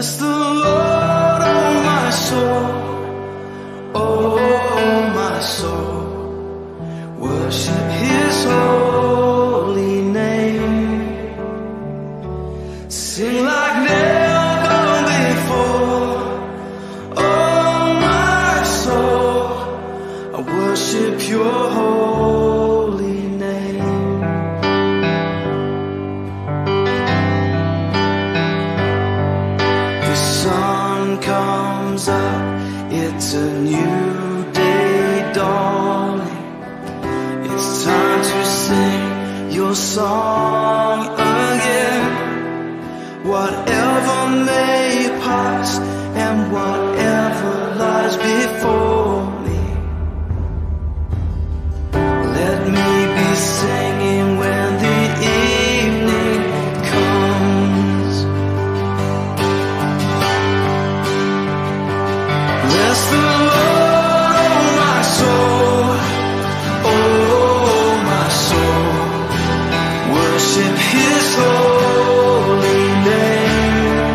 Bless the Lord, oh my soul, oh my soul. Worship His holy name. Sing like never before. Oh my soul, I worship Your holy name. The sun comes up, it's a new day dawning. It's time to sing Your song again. Whatever may pass and whatever lies before me, let me be singing when the evening comes. Bless the Lord, oh my soul, oh my soul. Worship His holy name.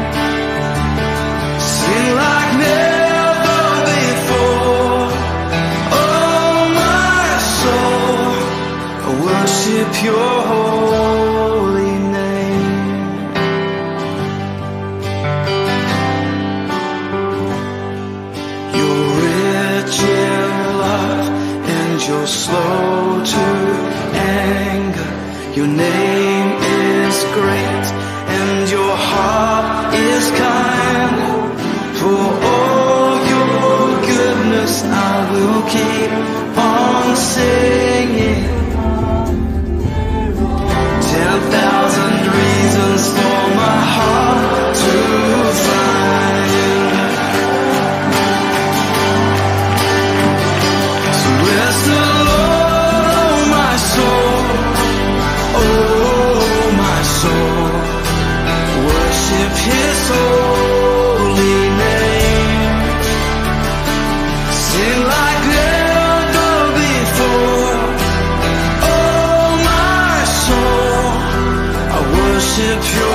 Sing like never before. Oh my soul, I worship Your holy name. You're rich in love and You're slow to anger. Your name is great and Your heart is kind. For all Your goodness I will keep on singing. 10,000 reasons for my heart to find. So bless the Lord, oh my soul, oh my soul. Worship His holy name. Sing like never before. Oh my soul, I worship Your